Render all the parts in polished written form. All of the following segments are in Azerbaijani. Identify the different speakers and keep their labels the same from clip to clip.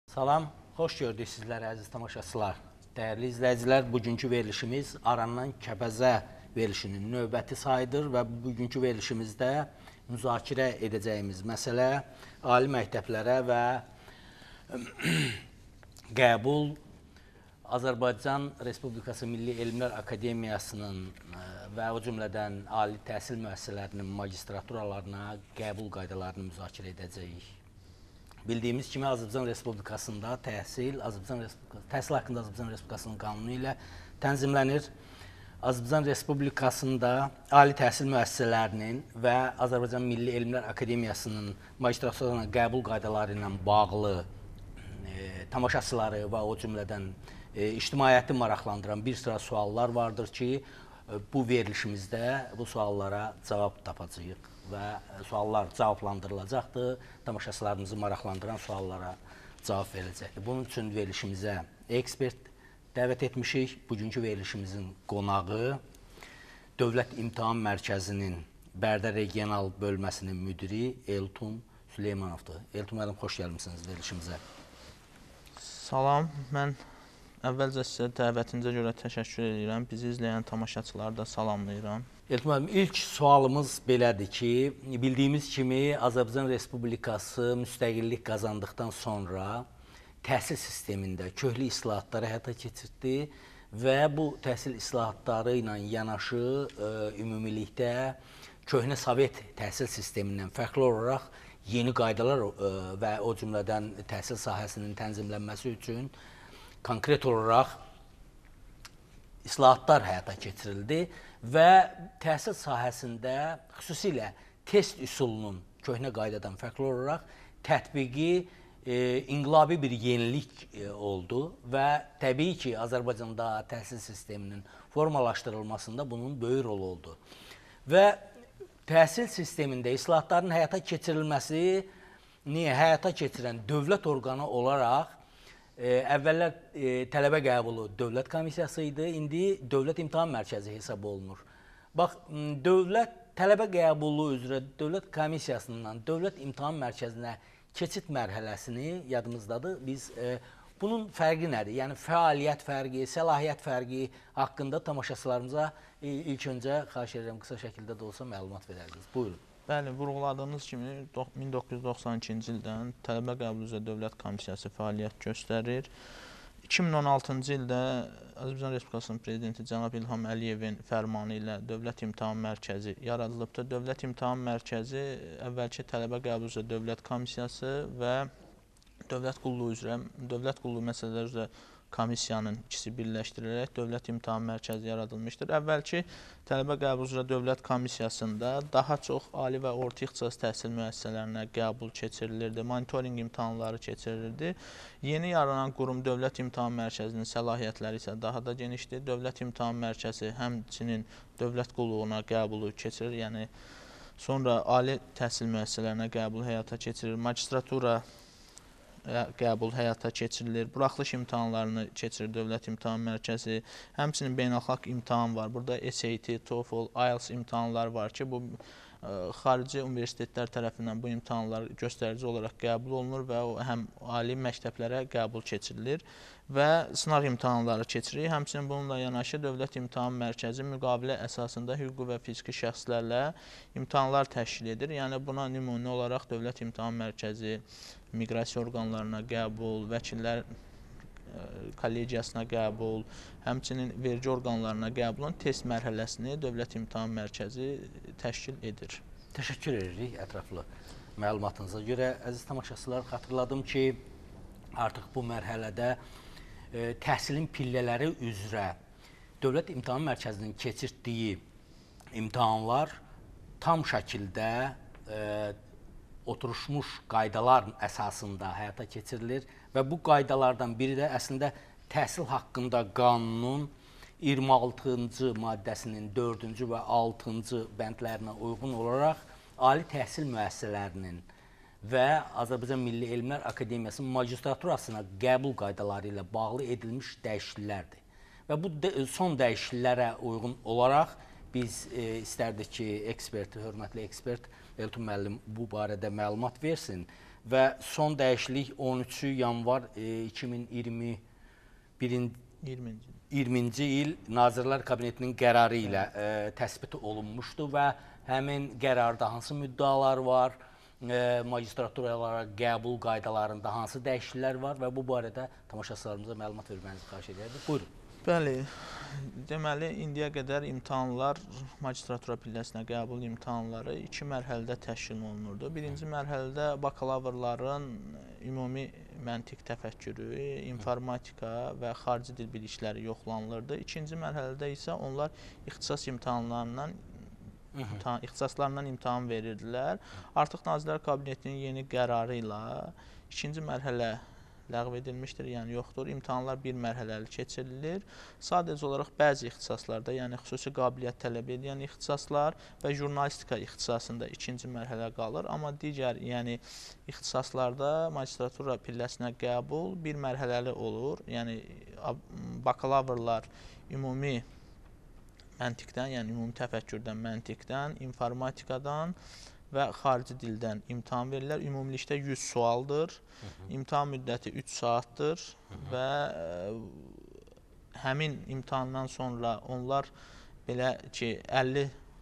Speaker 1: Salam, xoş gördük sizləri əziz tamaşaçılar. Dəyərli izləyicilər, bugünkü verilişimiz Arandan Kəbəzə verilişinin növbəti sayıdır və bugünkü verilişimizdə müzakirə edəcəyimiz məsələ ali məktəblərə və qəbul Azərbaycan Respublikası Milli Elmlər Akademiyasının və o cümlədən ali təhsil müəssisələrinin magistraturalarına qəbul qaydalarını müzakirə edəcəyik. Bildiyimiz kimi Azərbaycan Respublikasında təhsil haqqında Azərbaycan Respublikasının qanunu ilə tənzimlənir. Azərbaycan Respublikasında ali təhsil müəssisələrinin və Azərbaycan Milli Elmlər Akademiyasının magistraturasına qəbul qaydaları ilə bağlı tamaşaçıları və o cümlədən ictimaiyyəti maraqlandıran bir sıra suallar vardır ki, bu verilişimizdə bu suallara cavab tapacağıq və suallar cavablandırılacaqdır, tamaşaçılarımızı maraqlandıran suallara cavab veriləcəkdir. Bunun üçün verilişimizə ekspert dəvət etmişik. Bugünkü verilişimizin qonağı Dövlət İmtahan Mərkəzinin Bərdə Regional Bölməsinin müdiri Elton Süleymanovdur. Elton müəllim, xoş gəlmişsiniz verilişimizə.
Speaker 2: Salam, mən əvvəlcə sizə dəvətinizə görə təşəkkür edirəm. Bizi izləyən tamaşaçıları da salamlayıram.
Speaker 1: Elton müəllim, ilk sualımız belədir ki, bildiyimiz kimi Azərbaycan Respublikası müstəqillik qazandıqdan sonra təhsil sistemində köklü islahatları həyata keçirdi və bu təhsil islahatları ilə yanaşı ümumilikdə köhnə Sovet təhsil sistemindən fərqli olaraq yeni qaydalar və o cümlədən təhsil sahəsinin tənzimlənməsi üçün konkret olaraq islahatlar həyata keçirildi və təhsil sahəsində xüsusilə test üsulunun köhnə qaydadan fərqli olaraq tətbiqi inqilabi bir yenilik oldu və təbii ki, Azərbaycanda təhsil sisteminin formalaşdırılmasında bunun böyük rol oldu. Və təhsil sistemində islahatların həyata keçirilməsini həyata keçirən dövlət orqanı olaraq əvvəllər tələbə qəbulu Dövlət Komissiyası idi, indi Dövlət İmtahan Mərkəzi hesab olunur. Bax, tələbə qəbulu üzrə Dövlət Komissiyasından Dövlət İmtahan Mərkəzinə keçid mərhələsini yadımızdadır. Biz bunun fərqi nədir? Yəni fəaliyyət fərqi, səlahiyyət fərqi haqqında tamaşaçılarımıza ilk öncə xahiş edirəm qısa şəkildə də olsa məlumat verərdiniz. Buyurun.
Speaker 2: Bəli, vurğuladığınız kimi 1992-ci ildən tələbə qəbulu üzrə Dövlət Komissiyası fəaliyyət göstərir. 2016-cı ildə Azərbaycan Respublikasının Prezidenti cənab İlham Əliyevin fərmanı ilə Dövlət İmtahan Mərkəzi yaradılıbdır. Dövlət İmtahan Mərkəzi əvvəlki tələbə qəbulu üzrə Dövlət Komissiyası və Dövlət qulluğu məsələləri üzrə komissiyanın ikisi birləşdirilərək Dövlət İmtahan Mərkəzi yaradılmışdır. Əvvəlki tələbə qəbulu üzrə Dövlət Komissiyasında daha çox ali və orta ixtisas təhsil müəssisələrinə qəbul keçirilirdi, monitorinq imtahanları keçirilirdi. Yeni yaranan qurum Dövlət İmtahan Mərkəzinin səlahiyyətləri isə daha da genişdir. Dövlət İmtahan Mərkəzi həmçinin dövlət qulluğuna qəbulu keçirir, yəni sonra ali təhsil müəssisələrinə qəbul həyata keçirir, magistratura qəbul həyata keçirilir, buraxılış imtahanlarını keçirir Dövlət İmtahan Mərkəzi, həmçinin beynəlxalq imtahan var. Burada SAT, TOEFL, IELTS imtahanlar var ki, bu xarici universitetlər tərəfindən bu imtahanlar göstərici olaraq qəbul olunur və həm ali məktəblərə qəbul keçirilir və sınaq imtahanları keçirir. Həmçinin bununla yanaşı Dövlət İmtahan Mərkəzi müqavilə əsasında hüquqi və fiziki şəxslərlə imtahanlar təşkil edir. Yəni buna nümunə olaraq Dövlət İmtahan Mərkəzi miqrasiya orqanlarına qəbul, vəkillər kollegiyasına qəbul, həmçinin vergi orqanlarına qəbulun test mərhələsini Dövlət İmtahan Mərkəzi təşkil edir.
Speaker 1: Təşəkkür edirik ətraflı məlumatınıza görə. Əziz tamaşaçılar, xatırladım ki, artıq bu mərhələdə təhsilin pillələri üzrə Dövlət İmtahan Mərkəzinin keçirtdiyi imtahanlar tam şəkildə oturuşmuş qaydalar əsasında həyata keçirilir və bu qaydalardan biri də əslində təhsil haqqında qanunun 26-cı maddəsinin 4-cü və 6-cı bəndlərinə uyğun olaraq ali təhsil müəssisələrinin və Azərbaycan Milli Elmlər Akademiyasının magistraturasına qəbul qaydaları ilə bağlı edilmiş dəyişikliklərdir. Və bu son dəyişikliklərə uyğun olaraq biz istərdik ki, hörmətli ekspert Elton müəllim bu barədə məlumat versin və son dəyişiklik 13 yanvar 2020-ci il Nazirlər Kabinetinin qərarı ilə təsbit olunmuşdu və həmin qərarda hansı müddəalar var, magistraturalara qəbul qaydalarında hansı dəyişikliklər var və bu barədə tamaşaçılarımıza məlumat vermənizi xahiş edirdik. Buyurun.
Speaker 2: Bəli, deməli, indiyə qədər imtahanlar, magistratura pilləsinə qəbul imtahanları 2 mərhələdə təşkil olunurdu. Birinci mərhələdə bakalavrların ümumi məntiq təfəkkürü, informatika və xarici dil bilikləri yoxlanılırdı. İkinci mərhələdə isə onlar ixtisaslarından imtahan verirdilər. Artıq Nazirlər Kabinetinin yeni qərarı ilə ikinci mərhələ ləğv edilmişdir, yəni yoxdur. İmtahanlar bir mərhələli keçirilir. Sadəcə olaraq bəzi ixtisaslarda, yəni xüsusi qabiliyyət tələb edən ixtisaslar və jurnalistika ixtisasında ikinci mərhələ qalır. Amma digər, yəni ixtisaslarda magistratura pilləsinə qəbul bir mərhələli olur. Yəni bakalavrlar ümumi məntiqdən, yəni ümumi təfəkkürdən, məntiqdən, informatikadan və xarici dildən imtahan verirlər. Ümumilikdə 100 sualdır. İmtahan müddəti 3 saatdır və həmin imtahandan sonra onlar belə ki 50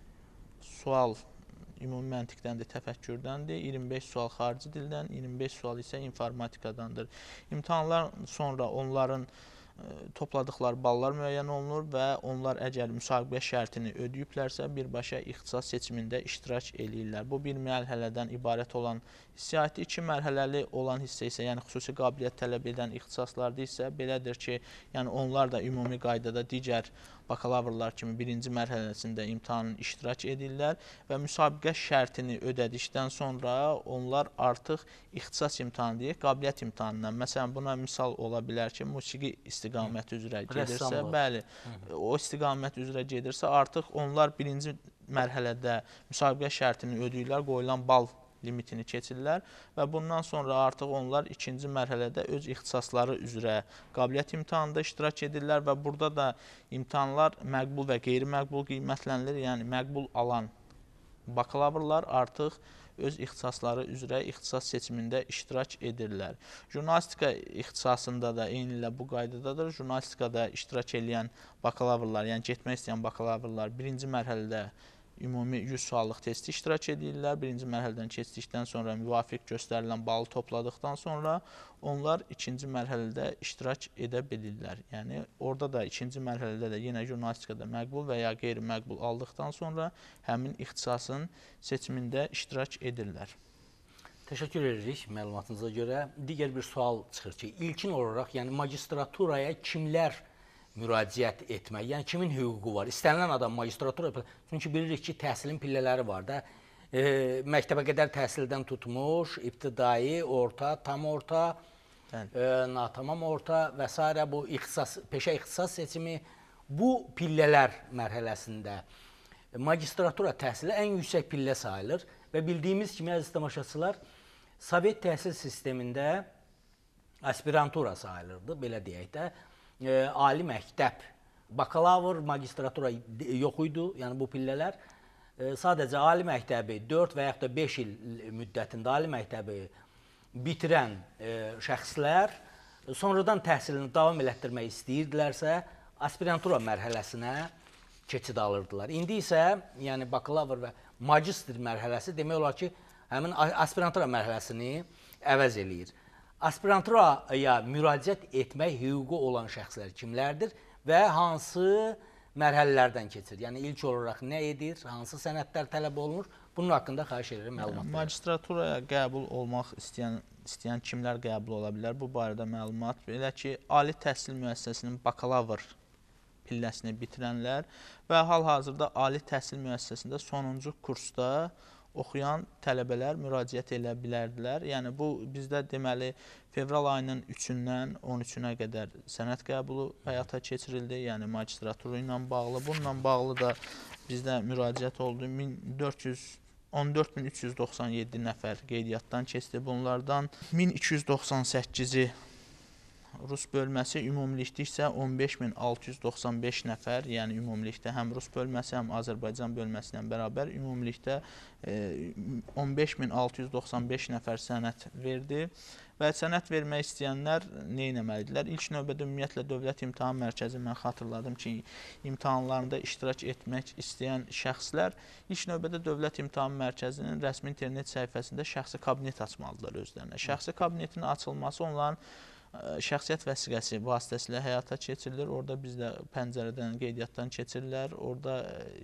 Speaker 2: sual ümumi məntiqdəndir, təfəkkürdəndir, 25 sual xarici dildən, 25 sual isə informatikadandır. İmtahanlar sonra onların topladıqları ballar müəyyən olunur və onlar əgər müsabiqə şərtini ödəyiblərsə, birbaşa ixtisas seçimində iştirak eləyirlər. Bu bir mərhələdən ibarət olan hissiyatı, 2 mərhələli olan hissə isə, yəni xüsusi qabiliyyət tələb edən ixtisaslarda isə belədir ki, yəni onlar da ümumi qaydada digər bakalavrlar kimi birinci mərhələsində imtahanın iştirak edirlər və müsabiqə şərtini ödədikdən sonra onlar artıq ixtisas imtahanı deyək, qabiliyyət imtahanından. Məsələn, buna misal ola bilər ki, musiqi istiqaməti üzrə gedirsə, bəli, o istiqamət üzrə gedirsə, artıq onlar birinci mərhələdə müsabiqə şərtini ödəyirlər, qoyulan bal limitini keçirlər və bundan sonra artıq onlar ikinci mərhələdə öz ixtisasları üzrə qabiliyyət imtahanında iştirak edirlər və burada da imtahanlar məqbul və qeyri-məqbul qiymətlənilir. Yəni, məqbul alan bakalavrlar artıq öz ixtisasları üzrə ixtisas seçimində iştirak edirlər. Jurnalistika ixtisasında da eyni ilə bu qaydadadır. Jurnalistikada iştirak edən bakalavrlar, yəni getmək istəyən bakalavrlar birinci mərhələdə ümumi 100 suallıq testi iştirak edirlər. Birinci mərhələdən keçdikdən sonra müvafiq göstərilən balı topladıqdan sonra onlar ikinci mərhələdə iştirak edə bilirlər. Yəni, orada da ikinci mərhələdə də yenə jurnalistikada məqbul və ya qeyri-məqbul aldıqdan sonra həmin ixtisasın seçimində iştirak edirlər.
Speaker 1: Təşəkkür edirik məlumatınıza görə. Digər bir sual çıxır ki, ilkin olaraq, yəni magistraturaya kimlər müraciət etmək, yəni kimin hüququ var? İstənilən adam magistratura, çünki bilirik ki, təhsilin pillələri var da, məktəbə qədər təhsildən tutmuş, ibtidai, orta, tam orta, natamam orta və s. bu peşə ixtisas seçimi, bu pillələr mərhələsində magistratura təhsili ən yüksək pillə sayılır və bildiyimiz kimi, əziz tamaşaçılar, Sovet təhsil sistemində aspirantura sayılırdı, belə deyək də. Ali məktəb, bakalavr, magistratura yox idi, yəni bu pillələr. Sadəcə ali məktəbi 4 və yaxud da 5 il müddətində ali məktəbi bitirən şəxslər sonradan təhsilini davam elətdirmək istəyirdilərsə, aspirantura mərhələsinə keçid alırdılar. İndi isə, yəni bakalavr və magistr mərhələsi demək olar ki, həmin aspirantura mərhələsini əvəz eləyir. Aspiranturaya müraciət etmək hüququ olan şəxslər kimlərdir və hansı mərhələlərdən keçir? Yəni, ilk olaraq nə edir, hansı sənədlər tələb olunur? Bunun haqqında xahiş edirəm məlumat.
Speaker 2: Magistraturaya qəbul olmaq istəyən kimlər qəbul ola bilər? Bu barədə məlumat. Belə ki, ali təhsil müəssisəsinin bakalavr pilləsini bitirənlər və hal-hazırda ali təhsil müəssisəsində sonuncu kursda oxuyan tələbələr müraciət edə bilərdilər. Yəni, bu bizdə deməli fevral ayının 3-dən 13-ünə qədər sənəd qəbulu həyata keçirildi. Yəni, magistratura ilə bağlı. Bununla bağlı da bizdə müraciət oldu. 14397 nəfər qeydiyyatdan keçdi. Bunlardan 1298-i Rus bölməsi ümumilikdə isə 15.695 nəfər, yəni ümumilikdə həm Rus bölməsi, həm Azərbaycan bölməsi ilə bərabər ümumilikdə 15.695 nəfər sənəd verdi. Və sənəd vermək istəyənlər nə etməlidirlər? İlk növbədə ümumiyyətlə Dövlət İmtahan Mərkəzi, mən xatırladım ki, imtahanlarında iştirak etmək istəyən şəxslər ilk növbədə Dövlət İmtahan Mərkəzinin rəsmi internet səhifəsində şəxsi kabinet açmalıdırlar özlərinə. Şəxsi kabinetin açılması onların şəxsiyyət vəsiqəsi vasitəsilə həyata keçirilir. Orada bizdə pəncərədən, qeydiyyatdan keçirirlər. Orada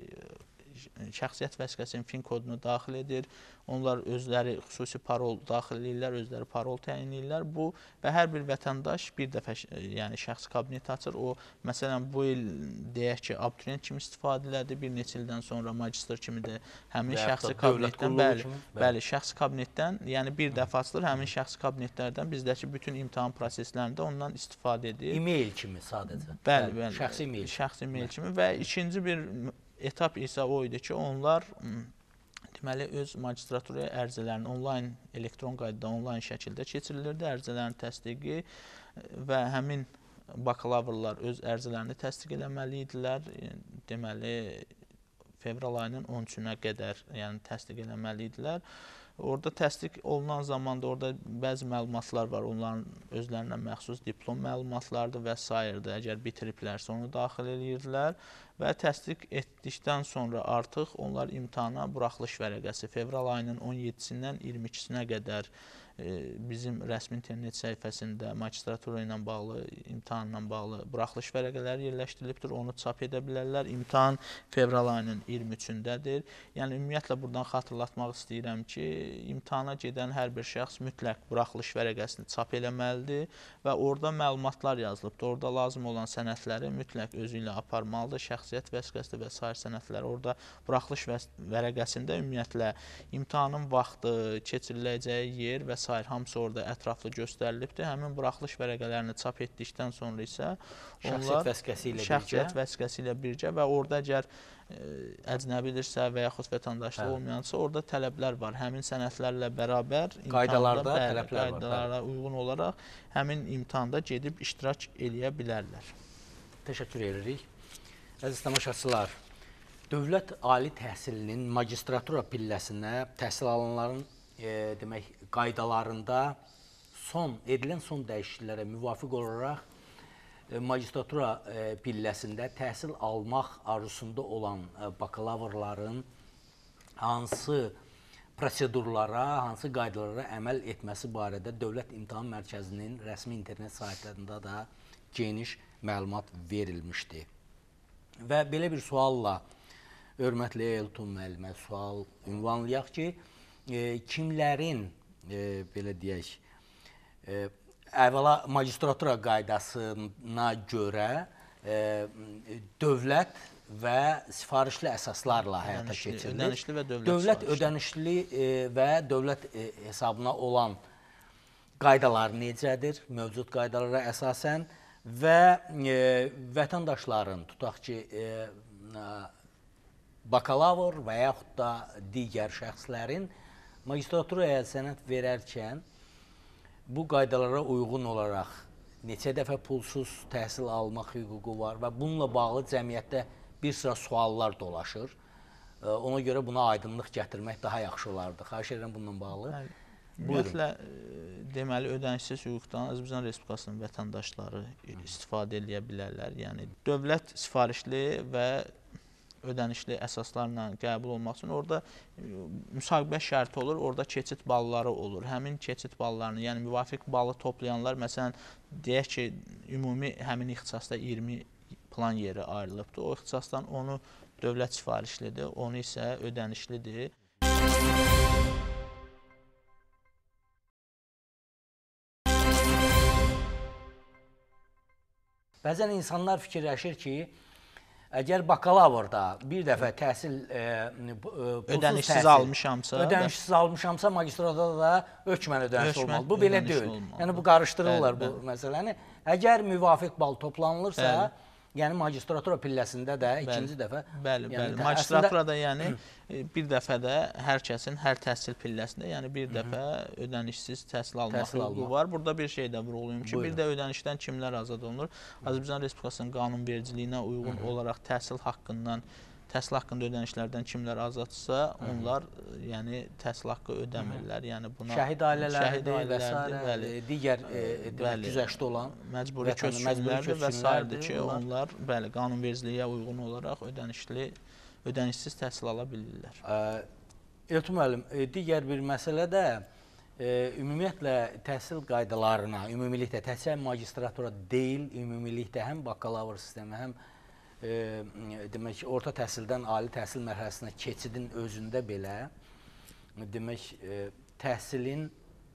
Speaker 2: şəxsiyyət vəsiqəsinin fin kodunu daxil edir. Onlar özləri xüsusi parol daxil edirlər, özləri parol təyin edirlər. Bu və hər bir vətəndaş bir dəfə yəni şəxsi kabinet açır. O məsələn bu il deyək ki, abituriyent kimi istifadə elədi, bir neçə ildən sonra magistr kimi də həmin şəxsi kabinetdən bəli, şəxsi kabinetdən, yəni bir dəfə açılır, həmin şəxsi kabinetlərdən bizdəki bütün imtahan proseslərində ondan istifadə edir.
Speaker 1: E-mail kimi sadəcə.
Speaker 2: Bəli,
Speaker 1: şəxsi e-mail.
Speaker 2: Şəxsi e-mail kimi və ikinci bir etap isə o idi ki, onlar deməli öz magistraturaya ərizələrini onlayn, elektron qaydada, onlayn şəkildə keçirilirdi, ərizələrin təsdiqi və həmin bakalavrlar öz ərizələrini təsdiq eləməli idilər. Deməli, fevral ayının 13-ünə qədər yəni təsdiq eləməli idilər. Orada təsdiq olunan zamanda orada bəzi məlumatlar var, onların özlərinə məxsus diplom məlumatlardır və s. Əgər bitiriblərsə onu daxil edirdilər və təsdiq etdikdən sonra artıq onlar imtahana buraxılış vərəqəsi fevral ayının 17-sindən 22-sinə qədər bizim rəsmi internet səhifəsində magistratura ilə bağlı, imtahanla bağlı buraxılış vərəqələri yerləşdirilibdir. Onu çap edə bilərlər. İmtahan fevral ayının 23-dədir. Yəni ümumiyyətlə buradan xatırlatmaq istəyirəm ki, imtahana gedən hər bir şəxs mütləq buraxılış vərəqəsini çap eləməlidir və orada məlumatlar yazılıbdır. Orada lazım olan sənədləri mütləq özü ilə aparmalıdır. Şəxsiyyət vəsiqəsi və sair sənədləri orada buraxılış vərəqəsində ümumiyyətlə imtahanın vaxtı, keçiriləcəyi yer və sair hamısı orada ətraflı göstərilibdir. Həmin buraxılış vərəqələrini çap etdikdən sonra isə onlar şəxsiyyət vəsiqəsi ilə birgə və orada əgər əcnəbidirsə və yaxud vətəndaşlığı olmayansa orada tələblər var. Həmin sənədlərlə bərabər qaydalara uyğun olaraq həmin imtahanda gedib iştirak eləyə bilərlər.
Speaker 1: Təşəkkür edirik. Əziz tamaşaçılar, dövlət ali təhsilinin magistratura pilləsinə təhsil alanların demək qaydalarında edilən son dəyişikliklərə müvafiq olaraq magistratura pilləsində təhsil almaq arzusunda olan bakalavrların hansı prosedurlara, hansı qaydalara əməl etməsi barədə Dövlət İmtahan Mərkəzinin rəsmi internet saytlarında da geniş məlumat verilmişdir. Və belə bir sualla hörmətli Elton müəllimə sual ünvanlayaq ki, kimlərin, belə deyək, əvvəla magistratura qaydasına görə dövlət və sifarişli əsaslarla həyata keçirilir. Dövlət ödənişli və dövlət hesabına olan qaydalar necədir, mövcud qaydalara əsasən və vətəndaşların, tutaq ki, bakalavr və yaxud da digər şəxslərin magistraturaya sənəd verərkən bu qaydalara uyğun olaraq neçə dəfə pulsuz təhsil almaq hüququ var və bununla bağlı cəmiyyətdə bir sıra suallar dolaşır. Ona görə buna aydınlıq gətirmək daha yaxşı olardı. Xahiş edirəm bununla bağlı.
Speaker 2: Ümumiyyətlə, deməli, ödənişsiz hüquqdan Azərbaycan Respublikasının vətəndaşları istifadə edə bilərlər. Yəni, dövlət sifarişli və ödənişli əsaslarla qəbul olmaq üçün orada müsahibə şərti olur, orada keçid balları olur. Həmin keçid ballarını, yəni müvafiq balı toplayanlar, məsələn, deyək ki, ümumi həmin ixtisasda 20 plan yeri ayrılıbdır. O ixtisasdan onu dövlət sifarişlidir, onu isə ödənişlidir.
Speaker 1: Bəzən insanlar fikirləşir ki, əgər bakalavrda bir dəfə təhsil
Speaker 2: ödənişsiz
Speaker 1: almışamsa, magistraturada da hökmən ödənişli olmalı. Bu belə deyil. Yəni, bu qarışdırırlar bu məsələni. Əgər müvafiq bal toplanılırsa, Yəni magistratura pilləsində də ikinci dəfə.
Speaker 2: Bəli,
Speaker 1: Yəni,
Speaker 2: bəli. Magistraturada yəni bir dəfə də hər kəsin hər təhsil pilləsində, yəni bir dəfə ödənişsiz təhsil almaq hüququ var. Burada bir şey də vurğulayım ki, bir də ödənişdən kimlər azad olunur? Azərbaycan Respublikasının qanunvericiliyinə uyğun olaraq təhsil haqqında ödənişlərdən kimlər azadsa, onlar yəni təhsil haqqı ödəmirlər. Yəni buna
Speaker 1: şəhid ailələri və s. digər güzəştdə olan
Speaker 2: məcburi köçkünlərdir və s. ki, onlar bəli qanunvericiliyə uyğun olaraq ödənişsiz təhsil ala bilirlər.
Speaker 1: Elton müəllim, digər bir məsələ də ümumiyyətlə təhsil qaydalarına, ümumilikdə təhsil magistratura deyil, ümumilikdə həm bakalavr sistemi, həm demək orta təhsildən ali təhsil mərhələsinə keçidin özündə belə demək təhsilin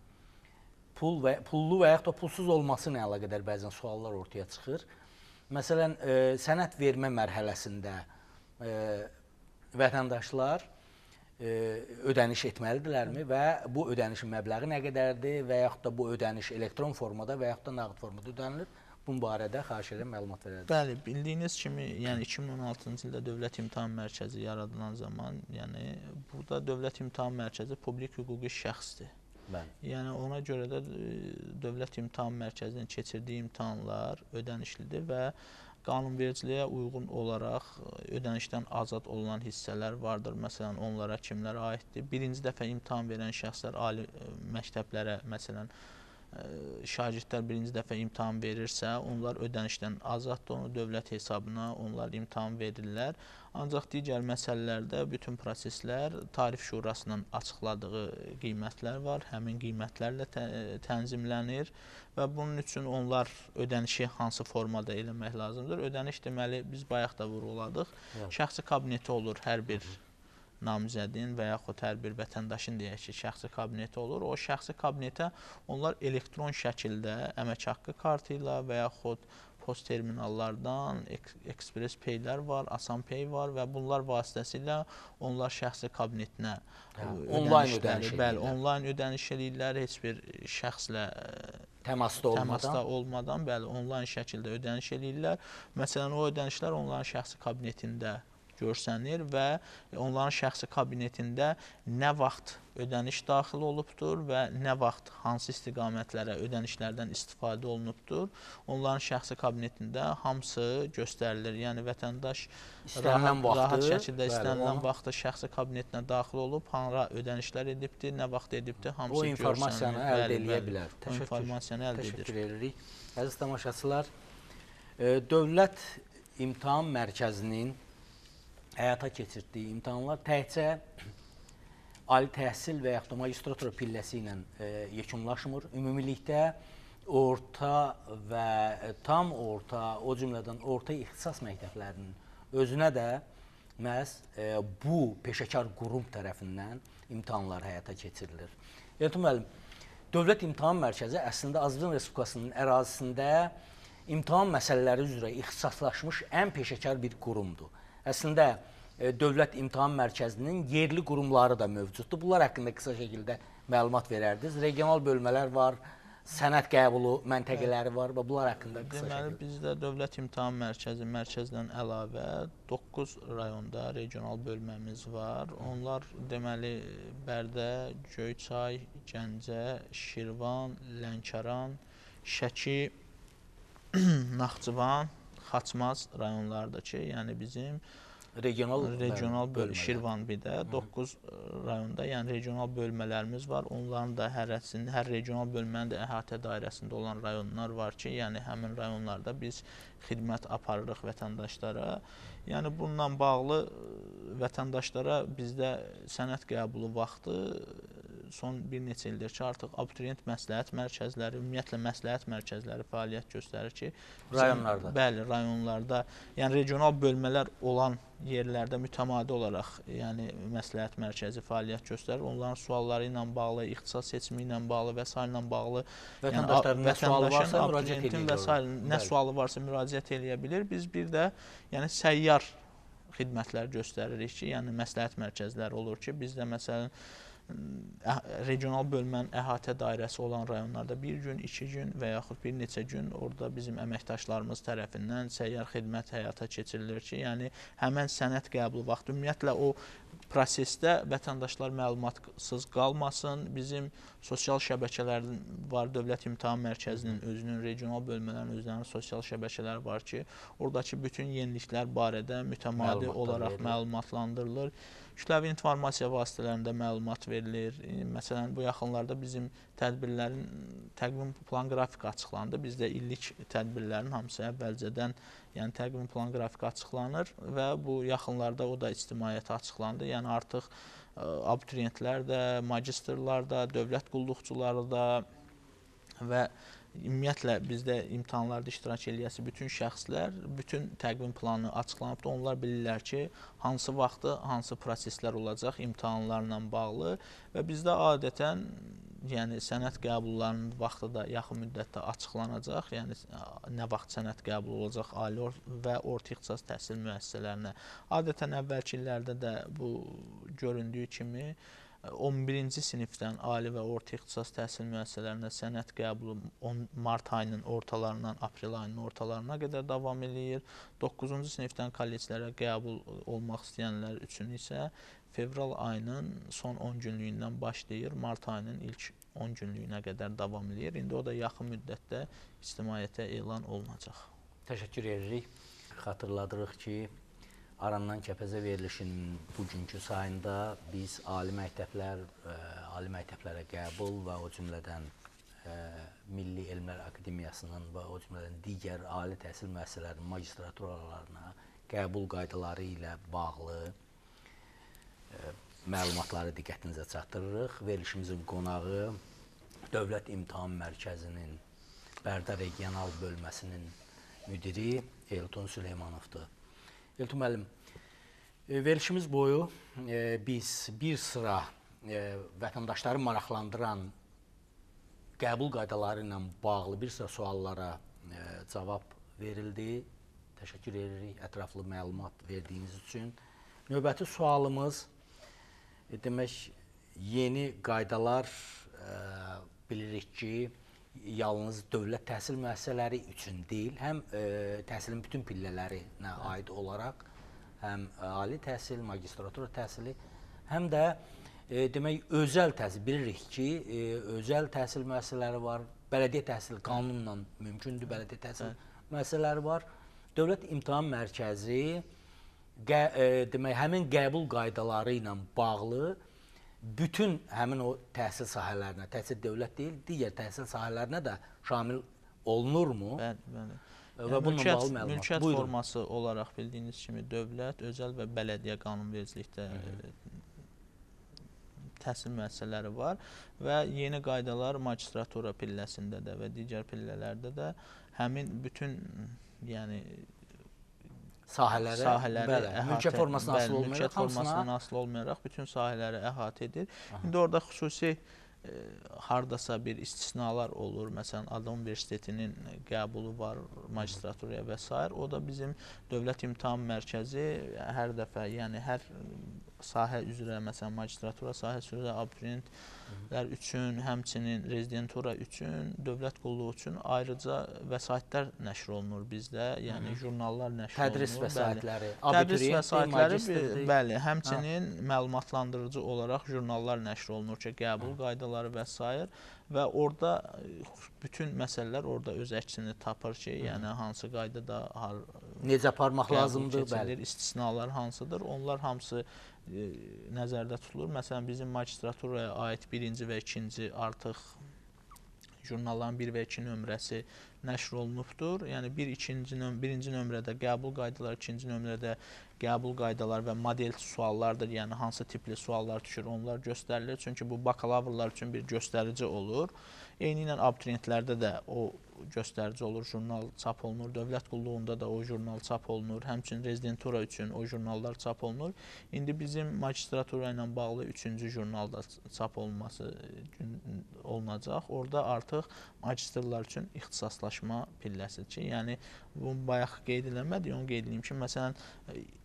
Speaker 1: pullu və yaxud da pulsuz olması ilə əlaqədar bəzən suallar ortaya çıxır. Məsələn, sənəd vermə mərhələsində vətəndaşlar ödəniş etməlidirlərmi və bu ödənişin məbləği nə qədərdir və yaxud da bu ödəniş elektron formada və yaxud da nağd formada ödənilir? Bunun barədə xahiş edirəm məlumat verərdiniz.
Speaker 2: Bəli, bildiyiniz kimi, yəni 2016-cı ildə Dövlət İmtahan Mərkəzi yaradılan zaman, yəni burada Dövlət İmtahan Mərkəzi publik hüquqi şəxsdir.
Speaker 1: Bəli.
Speaker 2: Yəni ona görə də Dövlət İmtahan Mərkəzinin keçirdiyi imtahanlar ödənişlidir və qanunvericiliyə uyğun olaraq ödənişdən azad olunan hissələr vardır. Məsələn, onlara kimlərə aiddir? Birinci dəfə imtahan verən şəxslər ali məktəblərə, məsələn, şagirdlər birinci dəfə imtahan verirsə, onlar ödənişdən azaddır, onu dövlət hesabına onlar imtahan verirlər. Ancaq digər məsələlərdə bütün proseslər Tarif Şurasının açıqladığı qiymətlər var, həmin qiymətlərlə tənzimlənir və bunun üçün onlar ödənişi hansı formada eləmək lazımdır? Ödəniş deməli, biz bayaq da vurğuladıq, şəxsi kabineti olur hər bir namizədin və yaxud hər bir vətəndaşın deyək ki, şəxsi kabineti olur. O şəxsi kabinetə onlar elektron şəkildə əmək haqqı kartı ilə və yaxud post terminallardan ekspres peylər var, asan pey var və bunlar vasitəsilə onlar şəxsi kabinetinə onlayn ödəniş edirlər, heç bir şəxslə təmasda olmadan onlayn şəkildə ödəniş edirlər. Məsələn, o ödənişlər onların şəxsi kabinetində görsənir və onların şəxsi kabinetində nə vaxt ödəniş daxil olubdur və nə vaxt hansı istiqamətlərə ödənişlərdən istifadə olunubdur. Onların şəxsi kabinetində hamısı göstərilir. Yəni vətəndaş rahat şəkildə istənilən vaxtda şəxsi kabinetinə daxil olub, hansı ödənişlər edibdir, nə vaxt edibdir, hamısı görsənir.
Speaker 1: O informasiyanı əldə edə bilər.
Speaker 2: O informasiyanı əldə edir.
Speaker 1: Təşəkkür edirik. Əziz tamaşaçılar, Dövlət İmtahan Mərkəzinin həyata keçirdiyi imtahanlar təkcə ali təhsil və yaxud da magistratura pilləsi ilə yekunlaşmır. Ümumilikdə orta və tam orta, o cümlədən orta ixtisas məktəblərinin özünə də məhz bu peşəkar qurum tərəfindən imtahanlar həyata keçirilir. Elton müəllim, Dövlət İmtahan Mərkəzi əslində Azərbaycan Respublikasının ərazisində imtahan məsələləri üzrə ixtisaslaşmış ən peşəkar bir qurumdur. Əslində, Dövlət İmtahan Mərkəzinin yerli qurumları da mövcuddur. Bunlar haqqında qısa şəkildə məlumat verərdiniz. Regional bölmələr var, sənəd qəbulu məntəqələri var və bunlar haqqında qısa şəkildə.
Speaker 2: Deməli, bizdə Dövlət İmtahan Mərkəzdən əlavə 9 rayonda regional bölməmiz var. Onlar deməli Bərdə, Göyçay, Gəncə, Şirvan, Lənkəran, Şəki, Naxçıvan, Xaçmaz rayonlardır ki, yəni bizim regional bölmə, Şirvan bir də 9 rayonda, yəni regional bölmələrimiz var. Onların da hər regional bölmənin də əhatə dairəsində olan rayonlar var ki, yəni həmin rayonlarda biz xidmət aparırıq vətəndaşlara. Yəni bununla bağlı vətəndaşlara bizdə sənəd qəbulu vaxtı son bir neçə ildir ki, artıq abituriyent məsləhət mərkəzləri, ümumiyyətlə məsləhət mərkəzləri fəaliyyət göstərir ki,
Speaker 1: rayonlarda.
Speaker 2: Bəli, rayonlarda, yəni regional bölmələr olan yerlərdə mütəmadi olaraq, yəni məsləhət mərkəzi fəaliyyət göstərir. Onların sualları ilə bağlı, ixtisas seçimi ilə bağlı və s. ilə bağlı vətəndaşın, abituriyentin və s. nə sualı varsa müraciət eləyə bilir. Biz bir də yəni səyyar xidmətlər göstəririk ki, yəni məsləhət mərkəzləri olur ki, bizdə məsələn regional bölmənin əhatə dairəsi olan rayonlarda bir gün, 2 gün və yaxud bir neçə gün orada bizim əməkdaşlarımız tərəfindən səyyar xidmət həyata keçirilir ki, yəni həmən sənəd qəbulu vaxtı ümumiyyətlə o prosesdə vətəndaşlar məlumatsız qalmasın. Bizim sosial şəbəkələrin var, Dövlət İmtahan Mərkəzinin özünün, regional bölmələrin özlərinin sosial şəbəkələri var ki, oradakı bütün yeniliklər barədə mütəmadi olaraq məlumatlandırılır. Kütləvi informasiya vasitələrində məlumat verilir. Məsələn, bu yaxınlarda bizim tədbirlərin təqvim plan qrafiki açıqlandı. Bizdə illik tədbirlərin hamısı əvvəlcədən, yəni təqvim plan qrafiki açıqlanır və bu yaxınlarda o da ictimaiyyətə açıqlandı. Yəni artıq abituriyentlər də, magistrlar da, dövlət qulluqçuları da və ümumiyyətlə bizdə imtahanlarda iştirak eləyəsi bütün şəxslər, bütün təqvim planı açıqlanıbdır. Onlar bilirlər ki, hansı vaxtı, hansı proseslər olacaq imtahanlarla bağlı və bizdə adətən yəni sənəd qəbullarının vaxtı da yaxın müddətdə açıqlanacaq. Yəni nə vaxt sənəd qəbul olacaq ali və orta ixtisas təhsil müəssisələrinə. Adətən əvvəlki illərdə də bu göründüyü kimi 11-ci sinifdən ali və orta ixtisas təhsil müəssisələrinə sənəd qəbulu mart ayının ortalarından aprel ayının ortalarına qədər davam eləyir. 9-cu sinifdən kolleclərə qəbul olmaq istəyənlər üçün isə fevral ayının son 10 günlüyündən başlayır, mart ayının ilk 10 günlüyünə qədər davam eləyir. İndi o da yaxın müddətdə ictimaiyyətə elan olunacaq.
Speaker 1: Təşəkkür edirik. Xatırladırıq ki, Arandan Kəpəzə verilişinin bugünkü sayında biz ali məktəblərə qəbul və o cümlədən Milli Elmlər Akademiyasının və o cümlədən digər ali təhsil müəssisələrinin magistraturalarına qəbul qaydaları ilə bağlı məlumatları diqqətinizə çatdırırıq. Verilişimizin qonağı Dövlət İmtahan Mərkəzinin Bərdə Regional Bölməsinin müdiri Elton Süleymanovdur. Elton müəllim, verilişimiz boyu biz bir sıra vətəndaşları maraqlandıran qəbul qaydaları ilə bağlı bir sıra suallara cavab verildi. Təşəkkür edirik ətraflı məlumat verdiyiniz üçün. Növbəti sualımız, demək, yeni qaydalar bilirik ki, yalnız dövlət təhsil müəssisələri üçün deyil, həm təhsilin bütün pillələrinə aid olaraq, həm ali təhsil, magistratura təhsili, həm də demək, özəl təhsil. Bilirik ki, özəl təhsil müəssisələri var, bələdiyyə təhsil qanunla mümkündür, bələdiyyə təhsil müəssisələri var. Dövlət İmtahan Mərkəzi demək, həmin qəbul qaydaları ilə bağlı bütün həmin o təhsil sahələrinə, təhsil dövlət deyil, digər təhsil sahələrinə də şamil olunurmu?
Speaker 2: Bəli.
Speaker 1: Və bununla bağlı məlumat.
Speaker 2: Mülkiyyət forması olaraq bildiyiniz kimi dövlət, özəl və bələdiyyə qanunvericilikdə təhsil müəssisələri var və yeni qaydalar magistratura pilləsində də və digər pillələrdə də həmin bütün yəni sahələri
Speaker 1: mülkiyyət
Speaker 2: formasından asılı olmayaraq bütün sahələri əhatə edir. İndi orada xüsusi hardasa bir istisnalar olur. Məsələn, Adam Universitetinin qəbulu var magistraturaya və s. O da bizim Dövlət İmtahan Mərkəzi hər dəfə, yəni hər sahə üzrə, məsələn, magistratura sahəsi üzrə abituriyentlər üçün, həmçinin rezidentura üçün, dövlət qulluğu üçün ayrıca vəsaitlər nəşr olunur bizdə, yəni jurnallar nəşr olunur.
Speaker 1: Tədris vəsaitləri,
Speaker 2: tədris vəsaitləri, bəli, həmçinin məlumatlandırıcı olaraq jurnallar nəşr olunur ki, qəbul qaydaları və s. Və orada bütün məsələlər orada öz əksini tapır ki, yəni hansı qaydada
Speaker 1: necə aparmaq lazımdır,
Speaker 2: bəli, istisnalar hansıdır, onlar hamısı nəzərdə tutulur. Məsələn, bizim magistraturaya aid 1-ci və 2-ci artıq jurnalların 1 və 2 nömrəsi nəşr olunubdur. Yəni birinci nömrədə qəbul qaydaları, 2-ci nömrədə qəbul qaydaları və model suallardır. Yəni hansı tipli suallar düşür, onlar göstərilir. Çünki bu bakalavrlar üçün bir göstərici olur. Eyni ilə abituriyentlərdə də o göstərici olur, jurnal çap olunur. Dövlət qulluğunda da o jurnal çap olunur. Həmçinin rezidentura üçün o jurnallar çap olunur. İndi bizim magistratura ilə bağlı 3-cü jurnalda çap olunması olunacaq. Orada artıq magistrlar üçün ixtisaslaşma pilləsidir ki, yəni bu bayaq qeyd edilmədi, onu qeyd edeyim ki, məsələn,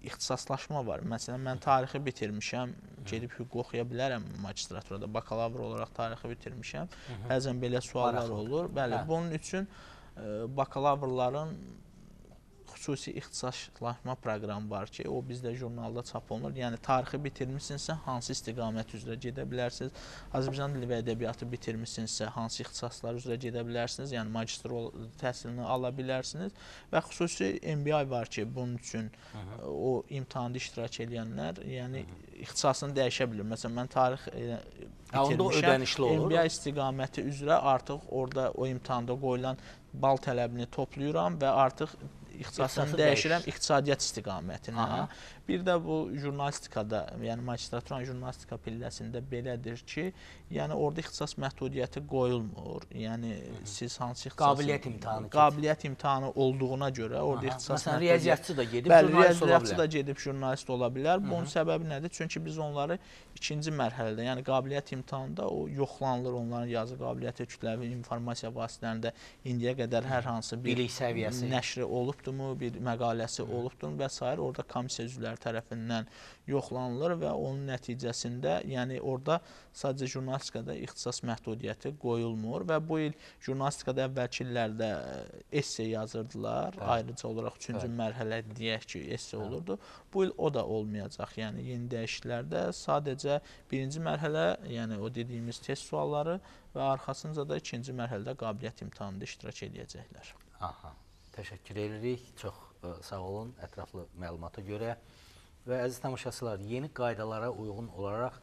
Speaker 2: ixtisaslaşma var. Məsələn, mən tarixi bitirmişəm, gedib hüquq oxuya bilərəm magistraturada, bakalavr olaraq tarixi bitirmişəm. Bəzən belə suallar olur. Bəli, bunun üçün bakalavrların xüsusi ixtisaslaşma proqramı var ki, o bizdə jurnalda çap olunur. Yəni, tarixi bitirmişsinizsə, hansı istiqamət üzrə gedə bilərsiniz? Azərbaycan dili və ədəbiyyatı bitirmişsinizsə, hansı ixtisaslar üzrə gedə bilərsiniz? Yəni, magistr təhsilini ala bilərsiniz. Və xüsusi MBA var ki, bunun üçün o imtahanda iştirak edənlər, yəni, ixtisasını dəyişə bilir. Məsələn, mən tarix bitirmişəm, MBA istiqaməti üzrə artıq orada o imtahanda qoyulan bal tələbini toplayıram və artıq ixtisasını dəyişirəm iqtisadiyyat istiqamətinə. Bir də bu jurnalistikada, yəni magistraturanın jurnalistika pilləsində belədir ki, yəni orada ixtisas məhdudiyyəti qoyulmur. Yəni siz hansı ixtisas qabiliyyət imtahanı olduğuna görə orada ixtisas
Speaker 1: məsələn riyaziyyatçı da gedib
Speaker 2: jurnalist ola bilər. Riyaziyyatçı da gedib jurnalist ola bilər. Bunun səbəbi nədir? Çünki biz onları ikinci mərhələdə, yəni qabiliyyət imtahanında o yoxlanılır, onların yazı qabiliyyəti, kütləvi informasiya vasitələrində indiyə qədər hər hansı bir
Speaker 1: bilik səviyyəsi
Speaker 2: nəşri olubdurmu, bir məqaləsi olubdurmu və s. orada komissiya üzvləri tərəfindən yoxlanılır və onun nəticəsində, yəni orada sadəcə jurnalistikada ixtisas məhdudiyyəti qoyulmur və bu il jurnalistikada əvvəlki illərdə esse yazırdılar, ayrıca olaraq 3-cü mərhələ deyək ki, esse olurdu. Bu il o da olmayacaq, yəni yeni dəyişikliklərdə sadəcə birinci mərhələ, yəni o dediyimiz test sualları və arxasınca da ikinci mərhələdə qabiliyyət imtahanında iştirak edəcəklər.
Speaker 1: Təşəkkür edirik, çox sağ olun ətraflı məlumata görə. Və əziz tamaşaçılar, yeni qaydalara uyğun olaraq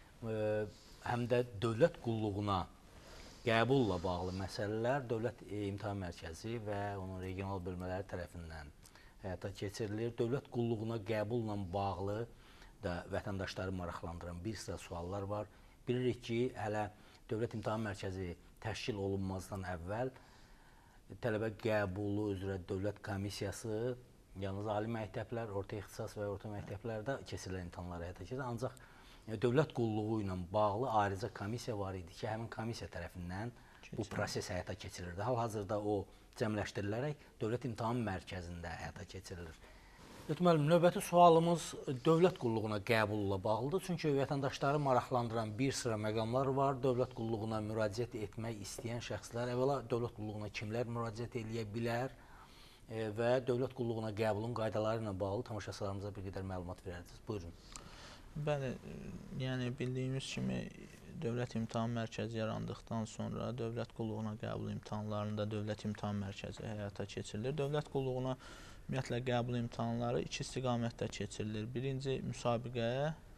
Speaker 1: həm də dövlət qulluğuna qəbulla bağlı məsələlər Dövlət İmtahan Mərkəzi və onun regional bölmələri tərəfindən həyata keçirilir. Dövlət qulluğuna qəbulla bağlı da vətəndaşları maraqlandıran bir sıra suallar var. Bilirik ki, hələ Dövlət İmtahan Mərkəzi təşkil olunmazdan əvvəl tələbə qəbulu üzrə dövlət komissiyası yalnız ali məktəblər, orta ixtisas və orta məktəblərdə keçirilən imtahanları həyata keçirir. Ancaq dövlət qulluğu ilə bağlı ayrıca komissiya var idi ki, həmin komissiya tərəfindən bu proses həyata keçirilirdi. Hal-hazırda o cəmləşdirilərək Dövlət İmtahan Mərkəzində həyata keçirilir. Müəllim, növbəti sualımız dövlət qulluğuna qəbulla bağlıdır. Çünki vətəndaşları maraqlandıran bir sıra məqamlar var. Dövlət qulluğuna müraciət etmək istəyən şəxslər, əvvəla dövlət qulluğuna kimlər müraciət edə bilər və dövlət qulluğuna qəbulun qaydaları ilə bağlı tamaşaçılarımıza bir qədər məlumat verərdiniz. Buyurun.
Speaker 2: Bəli, yəni bildiyimiz kimi Dövlət İmtahan Mərkəzi yarandıqdan sonra dövlət qulluğuna qəbul imtahanlarında Dövlət İmtahan Mərkəzi həyata keçirilir. Dövlət qulluğuna ümumiyyətlə qəbul imtahanları iki istiqamətdə keçirilir. Birinci müsabiqə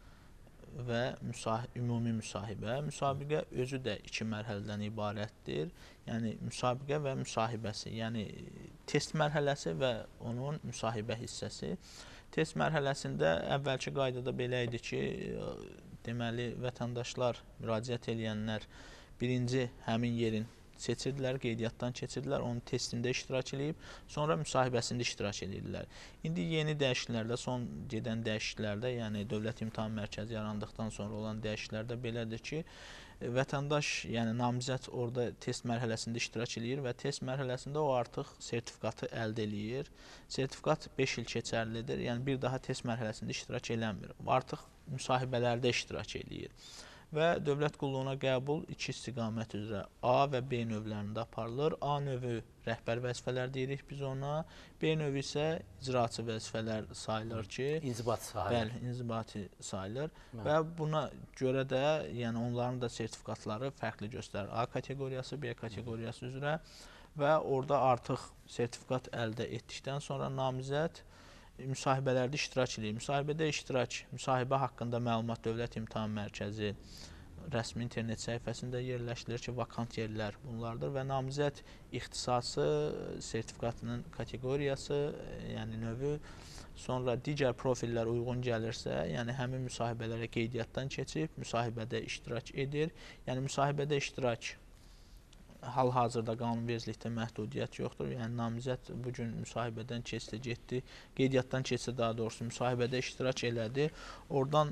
Speaker 2: və ümumi müsahibə. Müsabiqə özü də iki mərhələdən ibarətdir. Yəni müsabiqə və müsahibəsi, yəni test mərhələsi və onun müsahibə hissəsi. Test mərhələsində əvvəlki qaydada belə idi ki, deməli vətəndaşlar, müraciət edənlər birinci həmin yerin seçirdilər, qeydiyyatdan keçirdilər, onun testində iştirak edib, sonra müsahibəsində iştirak edirlər. İndi yeni dəyişikliklərdə, son gedən dəyişikliklərdə, yəni Dövlət İmtahan Mərkəzi yarandıqdan sonra olan dəyişikliklərdə belədir ki, vətəndaş, yəni namizəd orada test mərhələsində iştirak edir və test mərhələsində o artıq sertifikatı əldə edir. Sertifikat 5 il keçərlidir, yəni bir daha test mərhələsində iştirak eləmir. Artıq müsahibələrdə iştirak edir. Və dövlət qulluğuna qəbul iki istiqamət üzrə A və B növlərində aparılır. A növü rəhbər vəzifələr deyirik biz ona, B növü isə icraçı vəzifələr sayılır ki,
Speaker 1: İnzibati sayılır.
Speaker 2: Bəli, inzibati sayılır və buna görə də yəni onların da sertifikatları fərqli göstərir. A kateqoriyası, B kateqoriyası üzrə və orada artıq sertifikat əldə etdikdən sonra namizəd müsahibələrdə iştirak edir. Müsahibədə iştirak, müsahibə haqqında məlumat Dövlət İmtahan Mərkəzi rəsmi internet səhifəsində yerləşdirilir ki, vakant yerlər bunlardır və namizəd ixtisası, sertifikatının kateqoriyası, yəni növü, sonra digər profillər uyğun gəlirsə, yəni həmin müsahibələrə qeydiyyatdan keçib, müsahibədə iştirak edir. Yəni müsahibədə iştirak hal-hazırda qanunvericilikdə məhdudiyyət yoxdur. Yəni namizəd bu gün müsahibədən keçdi, getdi, qeydiyyatdan keçdi daha doğrusu, müsahibədə iştirak elədi. Oradan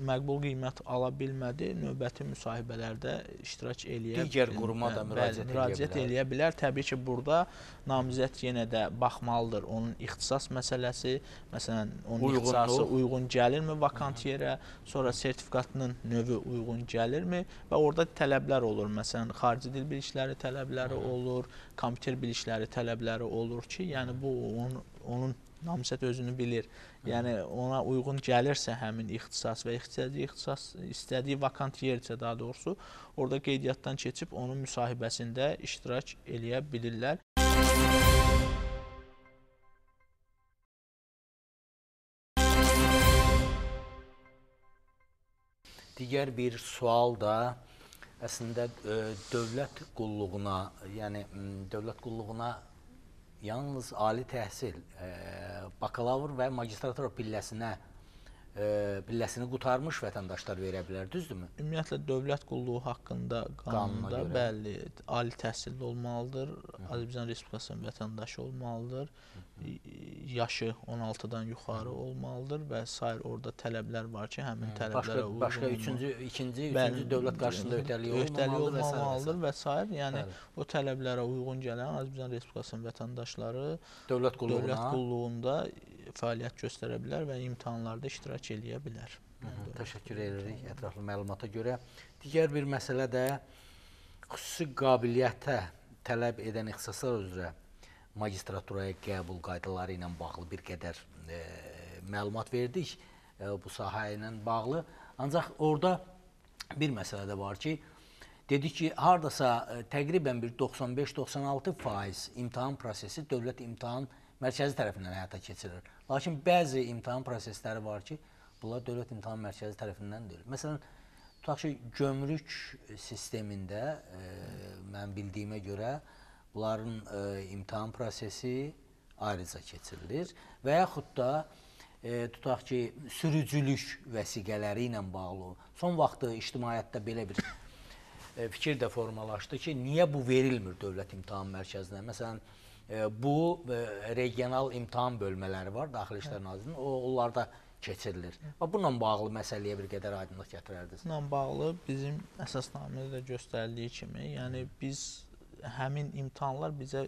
Speaker 2: məqbul qiymət ala bilmədi, növbəti müsahibələrdə iştirak eləyə
Speaker 1: digər quruma da
Speaker 2: müraciət eləyə bilər. Təbii ki, burada namizəd yenə də baxmalıdır. Onun ixtisas məsələsi, məsələn, onun ixtisası uyğun gəlirmi vakant yerə, sonra sertifikatının növü uyğun gəlirmi və orada tələblər olur. Məsələn, xarici dil bilikləri tələbləri olur, kompüter bilikləri tələbləri olur ki, yəni bu onun namizəd özünü bilir. Yəni ona uyğun gəlirsə həmin ixtisas və istədiyi vakant yersə daha doğrusu orada qeydiyyatdan keçib onun müsahibəsində iştirak eləyə bilirlər.
Speaker 1: Digər bir sual da əslində dövlət qulluğuna, yəni dövlət qulluğuna yalnız ali təhsil, bakalavr və magistratura pilləsini qutarmış vətəndaşlar verə bilər, düzdürmü?
Speaker 2: Ümumiyyətlə, dövlət qulluğu haqqında qanunda bəli, ali təhsilli olmalıdır, Azərbaycan Respublikasının vətəndaşı olmalıdır, yaşı 16-dan yuxarı olmalıdır və sair orada tələblər var ki, həmin tələblərə uyğun
Speaker 1: başqa ikinci dövlət qarşısında öhdəliyi olmamalıdır
Speaker 2: və sair. Yəni, o tələblərə uyğun gələn Azərbaycan Respublikasının vətəndaşları
Speaker 1: dövlət
Speaker 2: qulluğunda fəaliyyət göstərə bilər və imtahanlarda iştirak eləyə bilər.
Speaker 1: Təşəkkür edirik ətraflı məlumata görə. Digər bir məsələ də xüsusi qabiliyyətə tələb edən ixtisaslar üzrə magistraturaya qəbul qaydaları ilə bağlı bir qədər məlumat verdik bu sahə ilə bağlı. Ancaq orada bir məsələ də var ki, dedik ki, haradasa təqribən bir 95-96% imtahan prosesi Dövlət İmtahan Mərkəzi tərəfindən həyata keçirilir. Lakin bəzi imtahan prosesləri var ki, bunlar Dövlət İmtahan Mərkəzi tərəfindən deyil. Məsələn, tutaq ki, gömrük sistemində mən bildiyimə görə bunların imtahan prosesi ayrıca keçirilir və yaxud da tutaq ki, sürücülük vəsiqələri ilə bağlı. Son vaxtı ictimaiyyətdə belə bir fikir də formalaşdı ki, niyə bu verilmir Dövlət İmtahan Mərkəzinə? Məsələn, bu regional imtahan bölmələri var Daxili İşlər Nazirliyinin, onlarda keçirilir. Bununla bağlı məsələyə bir qədər aydınlıq gətirərdiniz.
Speaker 2: Bununla bağlı bizim əsasnamədə də göstərdiyi kimi, yəni biz həmin imtahanlar bizə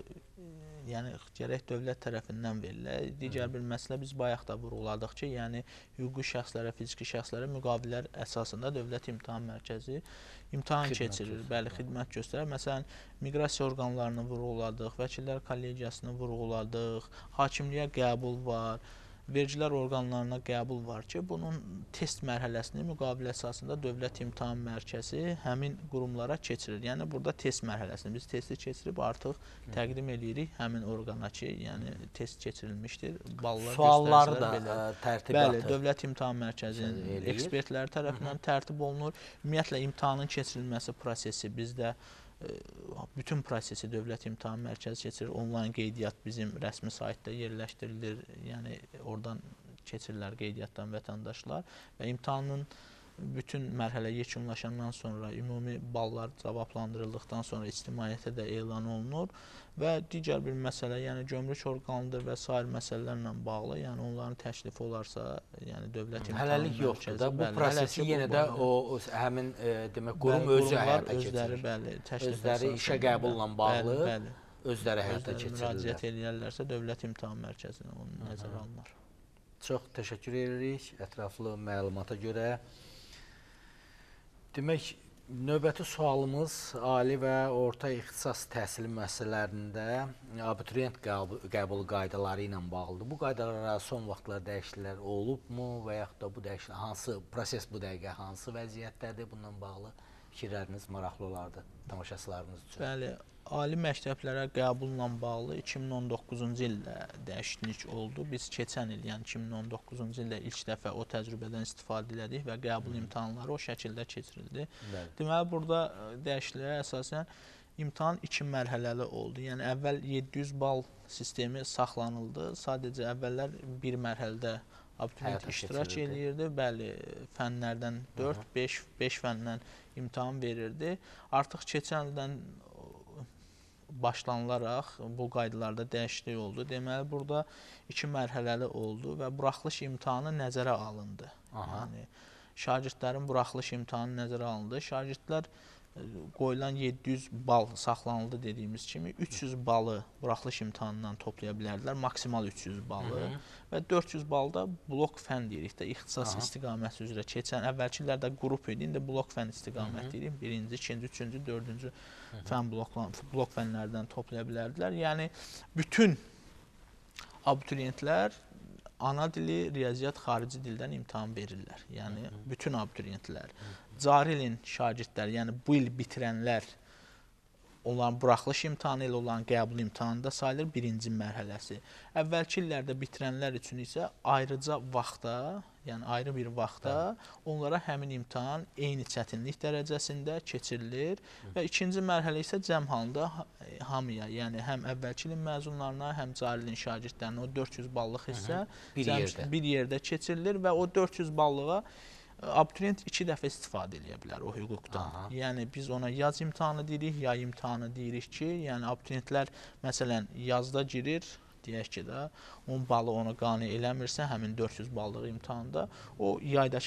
Speaker 2: gərək dövlət tərəfindən verilir. Digər bir məsələ biz bayaq da vurğuladıq ki, yəni hüquqi şəxslərə, fiziki şəxslərə müqavilələr əsasında Dövlət İmtahan Mərkəzi imtahan keçirir, bəli, xidmət göstərir. Məsələn, miqrasiya orqanlarını vurğuladıq, vəkillər kollegiyasını vurğuladıq, hakimliyə qəbul var. Vergilər orqanlarına qəbul var ki, bunun test mərhələsini müqavilə əsasında Dövlət İmtahan Mərkəzi həmin qurumlara keçirir. Yəni, burada test mərhələsini biz testi keçirib artıq təqdim edirik həmin orqana ki, yəni test keçirilmişdir.
Speaker 1: Sualları da tərtibatı.
Speaker 2: Bəli, Dövlət İmtahan Mərkəzinin ekspertləri tərəfindən tərtib olunur. Ümumiyyətlə, imtahanın keçirilməsi prosesi bizdə bütün prosesi Dövlət İmtahan Mərkəzi keçirir. Onlayn qeydiyyat bizim rəsmi saytda yerləşdirilir. Yəni, oradan keçirirlər qeydiyyatdan vətəndaşlar və imtahanın bütün mərhələ yekunlaşandan sonra ümumi ballar cavablandırıldıqdan sonra ictimaiyyətə də elan olunur və digər bir məsələ, yəni gömrük orqanıdır və sair məsələlərlə bağlı, yəni onların təklifi olarsa, yəni Dövlət İmtahan Mərkəzi
Speaker 1: hələlik yoxdur da, bu prosesi yenə də o həmin demək qurum özü həyata keçirir. Özləri işə qəbulla bağlı özləri həyata keçirirlər.
Speaker 2: Müraciət edərlərsə Dövlət İmtahan Mərkəzinə onun nəzərə alınır.
Speaker 1: Çox təşəkkür edirik ətraflı məlumata görə. Demək, növbəti sualımız ali və orta ixtisas təhsili müəssisələrində abituriyent qəbul qaydaları ilə bağlıdır. Bu qaydalara son vaxtlar dəyişikliklər olubmu və yaxud da bu dəyişikliklər, hansı proses bu dəqiqə, hansı vəziyyətdədir bununla bağlı fikirləriniz maraqlı olardı tamaşaçılarımız üçün?
Speaker 2: Bəli, ali məktəblərə qəbulla bağlı 2019-cu ildə dəyişiklik oldu. Biz keçən il, yəni 2019-cu ildə ilk dəfə o təcrübədən istifadə elədik və qəbul imtahanları o şəkildə keçirildi. Deməli, burada dəyişikliklərə əsasən imtahan 2 mərhələli oldu. Yəni, əvvəl 700 bal sistemi saxlanıldı. Sadəcə əvvəllər bir mərhələdə abituriyent iştirak edirdi. Bəli, fənlərdən 4, 5 fəndən imtahan verirdi. Artıq keçən ildən başlanılaraq bu qaydalarda dəyişiklik oldu. Deməli, burada 2 mərhələli oldu və buraxılış imtahanı nəzərə alındı. Yəni, şagirdlərin buraxılış imtahanı nəzərə alındı. Şagirdlər qoyulan 700 bal saxlanıldı dediyimiz kimi 300 balı buraxılış imtahanından toplaya bilərdilər, maksimal 300 balı və 400 balda blok fən deyirik də, ixtisas istiqaməti üzrə keçən, əvvəlki illərdə qrup idi, indi blok fən istiqaməti deyirik, birinci, ikinci, üçüncü, dördüncü fən blok fənlərdən toplaya bilərdilər. Yəni bütün abituriyentlər ana dili, riyaziyyat, xarici dildən imtahan verirlər. Yəni bütün abituriyentlər. Cari ilin şagirdləri, yəni bu il bitirənlər, onların buraxılış imtahanı ilə olan qəbul imtahanı da sayılır birinci mərhələsi. Əvvəlki illərdə bitirənlər üçün isə ayrıca vaxtda, yəni ayrı bir vaxtda onlara həmin imtahan eyni çətinlik dərəcəsində keçirilir və ikinci mərhələ isə cəm halında hamıya, yəni həm əvvəlki ilin məzunlarına, həm cari ilin şagirdlərinə o 400 ballıq hissə bir yerdə keçirilir və o 400 ballığa abituriyent 2 dəfə istifadə edə bilər o hüquqdan. Yəni biz ona yaz imtahanı deyirik, yay imtahanı deyirik ki, yəni abituriyentlər məsələn yazda girir, deyək ki də 10 balı onu qane eləmirsə həmin 400 ballıq imtahanda o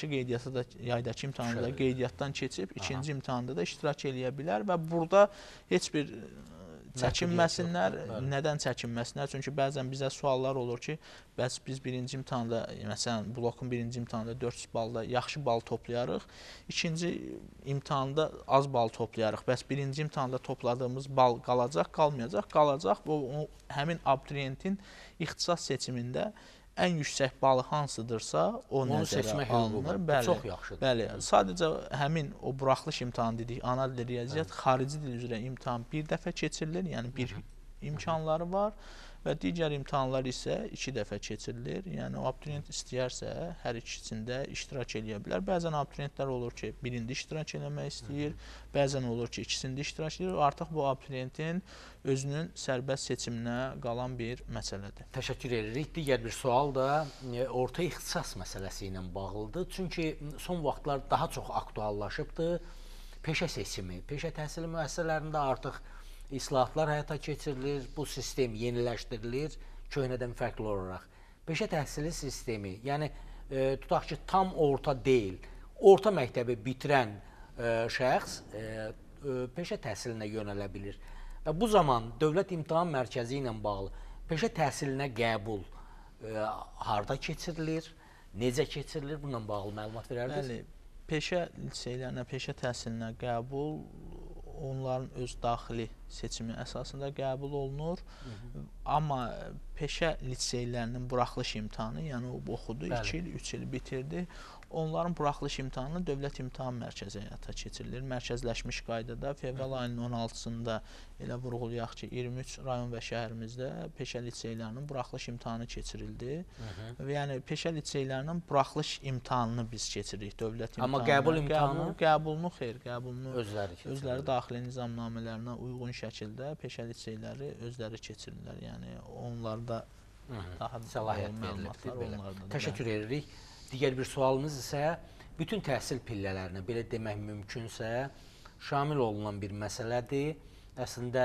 Speaker 2: yaydakı imtahanda da qeydiyyatdan keçib ikinci imtahanda da iştirak eləyə bilər və burada heç bir çəkinməsinlər. Nədən çəkinməsinlər? Çünki bəzən bizə suallar olur ki, bəs biz birinci imtahanda, məsələn, blokun birinci imtahanda 400 balda yaxşı bal toplayarıq, ikinci imtahanda az bal toplayarıq. Bəs birinci imtahanda topladığımız bal qalacaq, qalmayacaq? Qalacaq. Həmin abituriyentin ixtisas seçimində ən yüksək balı hansıdırsa, o nəzərə alınır.
Speaker 1: Çox yaxşıdır.
Speaker 2: Bəli, sadəcə həmin o buraxılış imtahanı dedik, ana dil, riyaziyyat, xarici dil üzrə imtahan bir dəfə keçirilir, yəni bir imkanları var və digər imtahanlar isə 2 dəfə keçirilir. Yəni o abituriyent istəyərsə hər ikisində iştirak eləyə bilər. Bəzən abituriyentlər olur ki, birində iştirak eləmək istəyir, bəzən olur ki, ikisində iştirak edir. Artıq bu abituriyentin özünün sərbəst seçiminə qalan bir məsələdir.
Speaker 1: Təşəkkür edirik. Digər bir sual da orta ixtisas məsələsi ilə bağlıdır. Çünki son vaxtlar daha çox aktuallaşıbdır. Peşə seçimi, peşə təhsili müəssisələrində artıq islahatlar həyata keçirilir, bu sistem yeniləşdirilir köhnədən fərqli olaraq. Peşə təhsili sistemi, yəni tutaq ki, tam orta deyil, orta məktəbi bitirən şəxs peşə təhsilinə yönələ bilir. Və bu zaman Dövlət İmtahan Mərkəzi ilə bağlı peşə təhsilinə qəbul harda keçirilir, necə keçirilir, bununla bağlı məlumat verərdiniz?
Speaker 2: Bəli, peşə liseylərinə, peşə təhsilinə qəbul onların öz daxili seçimi əsasında qəbul olunur. Amma peşə liseylərinin buraxılış imtahanı, yəni o oxudu, 2 il, 3 il bitirdi. Onların buraxılış imtahanı Dövlət İmtahan Mərkəzi həyata keçirilir. Mərkəzləşmiş qaydada fevral ayının 16-sında elə vurğulayaq ki, 23 rayon və şəhərimizdə peşə liseylərinin buraxılış imtahanı keçirildi. Yəni peşə liseylərinin buraxılış imtahanını biz keçiririk Dövlət İmtahanı.
Speaker 1: Amma qəbul imtahanı?
Speaker 2: Qəbulunu xeyr, qəbulunu
Speaker 1: özləri
Speaker 2: daxili nizamnamələrinə uyğun şəkildə peşə liseyləri özləri keçirirlər. Yəni onlarda daha
Speaker 1: səlahiyyət verilibdir. Təşəkkür edirik. Digər bir sualımız isə bütün təhsil pillələrinə, belə demək mümkünsə, şamil olunan bir məsələdir. Əslində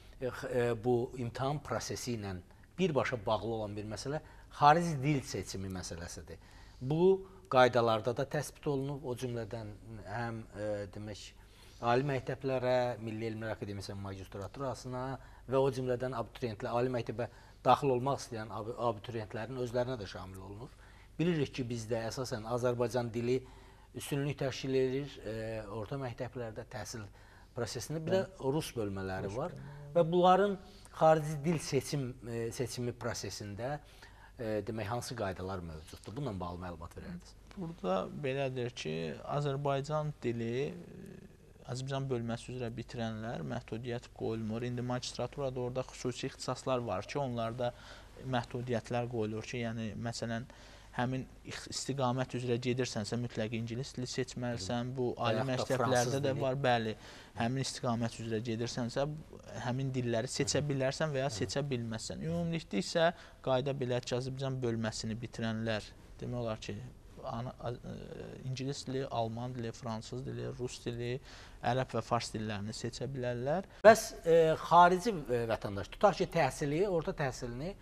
Speaker 1: bu imtahan prosesi ilə birbaşa bağlı olan bir məsələ xarici dil seçimi məsələsidir. Bu qaydalarda da təsbit olunub, o cümlədən həm demək ali məktəblərə, Milli Elmlər Akademiyasının magistraturasına və o cümlədən abituriyentlər, ali məktəbə daxil olmaq istəyən abituriyentlərin özlərinə də şamil olunur. Bilirik ki, bizdə əsasən Azərbaycan dili üstünlük təşkil edir orta məktəblərdə təhsil prosesində. Bir də rus bölmələri var və bunların xarici dil seçimi prosesində demək hansı qaydalar mövcuddur? Bununla bağlı məlumat verərdiniz.
Speaker 2: Burada belədir ki, Azərbaycan dili Azərbaycan bölməsi üzrə bitirənlər məhdudiyyət qoyulmur. İndi magistraturada orada xüsusi ixtisaslar var ki, onlarda məhdudiyyətlər qoyulur ki, yəni məsələn həmin istiqamət üzrə gedirsənsə mütləq ingilis dili seçməlisən. Bu ali məktəblərdə də var, bəli. Həmin istiqamət üzrə gedirsənsə həmin dilləri seçə bilərsən və ya seçə bilməzsən. Ümumilikdə isə qayda belə ki, Azərbaycan bölməsini bitirənlər demək olar ki, ingilis dili, alman dili, fransız dili, rus dili, ərəb və fars dillərini seçə bilərlər.
Speaker 1: Bəs xarici vətəndaş, tutaq ki, təhsili, orta təhsilini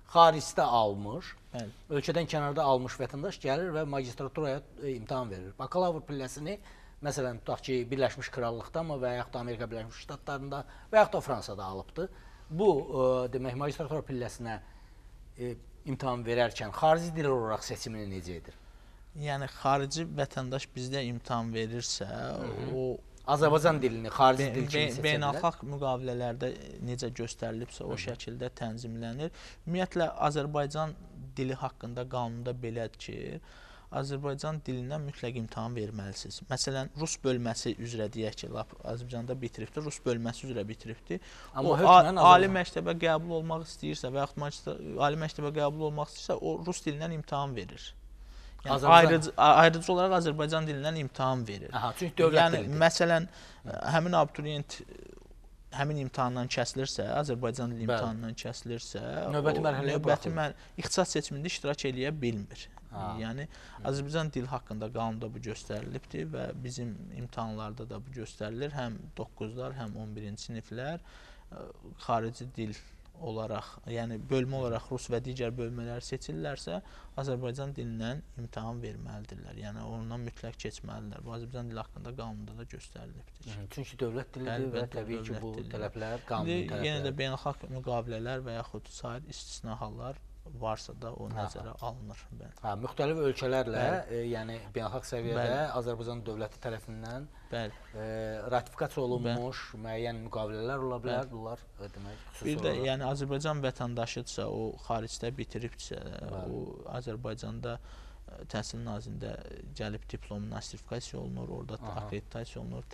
Speaker 1: xaricdə almış,
Speaker 2: Bəli.
Speaker 1: ölkədən kənarda almış vətəndaş gəlir və magistraturaya imtahan verir. Bakalavr pilləsini məsələn tutaq ki, Birləşmiş Krallıqdamı və yaxud da Amerika Birləşmiş Ştatlarında və yaxud da Fransada alıbdı. Bu demək magistratura pilləsinə imtahan verərkən xarici dil olaraq seçimini necə edir?
Speaker 2: Yəni xarici vətəndaş bizdə imtahan verirsə, o
Speaker 1: Azərbaycan dilini xarici dil kimi seçə bilər.
Speaker 2: Beynəlxalq müqavilələrdə necə göstərilibsə o şəkildə tənzimlənir. Ümumiyyətlə Azərbaycan dili haqqında qanunda belədir ki, Azərbaycan dilindən mütləq imtahan verməlisiniz. Məsələn, rus bölməsi üzrə deyək ki, Azərbaycanda bitiribdir, rus bölməsi üzrə bitiribdir.
Speaker 1: Amma
Speaker 2: ali məktəbə qəbul olmaq istəyirsə və yaxud ali məktəbə qəbul olmaq istəyirsə, o rus dilindən imtahan verir. Yəni, ayrıcı olaraq Azərbaycan dilindən imtahan verir.
Speaker 1: Aha, çünki dövlət dilidir.
Speaker 2: Məsələn, həmin abituriyent həmin imtahandan kəsilirsə, Azərbaycan dili imtahanından kəsilirsə,
Speaker 1: növbəti mərhələyə
Speaker 2: ixtisas seçimində iştirak eləyə bilmir. Yəni, Azərbaycan dili haqqında qanunda bu göstərilibdir və bizim imtahanlarda da bu göstərilir. Həm 9-lar, həm 11-ci siniflər xarici dil olaraq, yəni bölmə olaraq rus və digər bölmələr seçilirlərsə, Azərbaycan dilindən imtahan verməlidirlər. Yəni, ondan mütləq keçməlidirlər. Bu, Azərbaycan dili haqqında qanunda da göstərilibdir.
Speaker 1: Çünki dövlət dilidir və təbii ki, bu tələblər qanuni tələblər.
Speaker 2: Yenə də beynəlxalq müqavilələr və yaxud sair istisna hallar varsa da o nəzərə alınır.
Speaker 1: Müxtəlif ölkələrlə, yəni beynəlxalq səviyyədə Azərbaycan dövləti tərəfindən ratifikasiya olunmuş müəyyən müqavilələr ola bilər. Bunlar demək xüsusi
Speaker 2: bir də yəni Azərbaycan vətəndaşıdırsa, o xaricdə bitiribsə, o Azərbaycanda Təhsil Nazirliyində gəlib diplomu nostrifikasiya olunur, orada akkreditasiya olunur,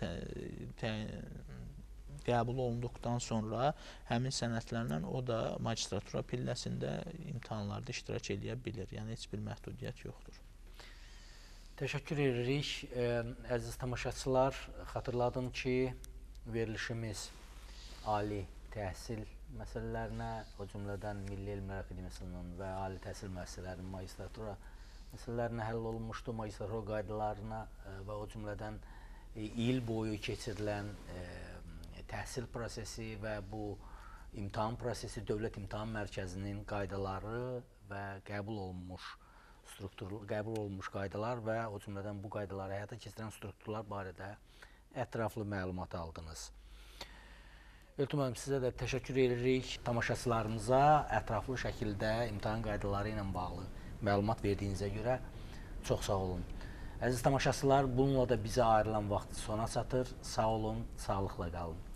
Speaker 2: qəbul olunduqdan sonra həmin sənədlərlə o da magistratura pilləsində imtahanlarda iştirak edə bilir. Yəni, heç bir məhdudiyyət yoxdur.
Speaker 1: Təşəkkür edirik. Əziz tamaşaçılar, xatırladım ki, verilişimiz ali təhsil məsələlərinə, o cümlədən Milli Elmlər Akademiyasının və ali təhsil müəssisələrinin magistratura məsələlərinə həll olunmuşdu, magistratura qaydalarına və o cümlədən il boyu keçirilən təhsil prosesi və bu imtahan prosesi Dövlət İmtahan Mərkəzinin qaydaları və qəbul olunmuş qaydalar və o cümlədən bu qaydaları həyata keçirən strukturlar barədə ətraflı məlumat aldınız. Elton müəllim, sizə də təşəkkür edirik. Tamaşaçılarımıza ətraflı şəkildə imtahan qaydaları ilə bağlı məlumat verdiyinizə görə çox sağ olun. Əziz tamaşaçılar, bununla da bizə ayrılan vaxt sona çatır. Sağ olun, sağlıqla qalın.